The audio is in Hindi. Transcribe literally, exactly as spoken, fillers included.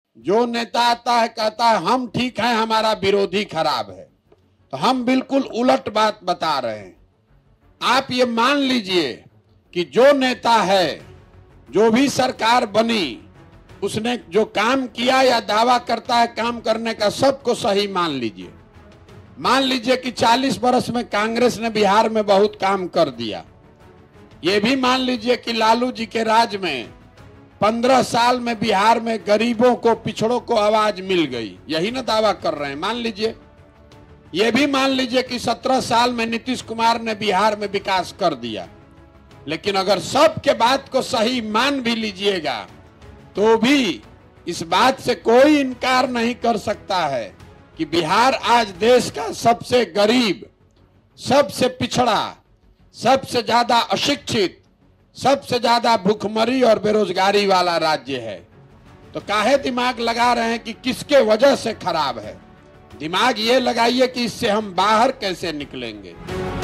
जो नेता आता है कहता है हम ठीक हैं, हमारा विरोधी खराब है। तो हम बिल्कुल उलट बात बता रहे हैं। आप ये मान लीजिए कि जो नेता है, जो भी सरकार बनी, उसने जो काम किया या दावा करता है काम करने का, सबको सही मान लीजिए। मान लीजिए कि चालीस बरस में कांग्रेस ने बिहार में बहुत काम कर दिया। ये भी मान लीजिए कि लालू जी के राज में पंद्रह साल में बिहार में गरीबों को, पिछड़ों को आवाज मिल गई। यही ना दावा कर रहे हैं, मान लीजिए। ये भी मान लीजिए कि सत्रह साल में नीतीश कुमार ने बिहार में विकास कर दिया। लेकिन अगर सब के बात को सही मान भी लीजिएगा तो भी इस बात से कोई इनकार नहीं कर सकता है कि बिहार आज देश का सबसे गरीब, सबसे पिछड़ा, सबसे ज्यादा अशिक्षित, सबसे ज्यादा भूखमरी और बेरोजगारी वाला राज्य है। तो काहे दिमाग लगा रहे हैं कि किसके वजह से खराब है? दिमाग ये लगाइए कि इससे हम बाहर कैसे निकलेंगे।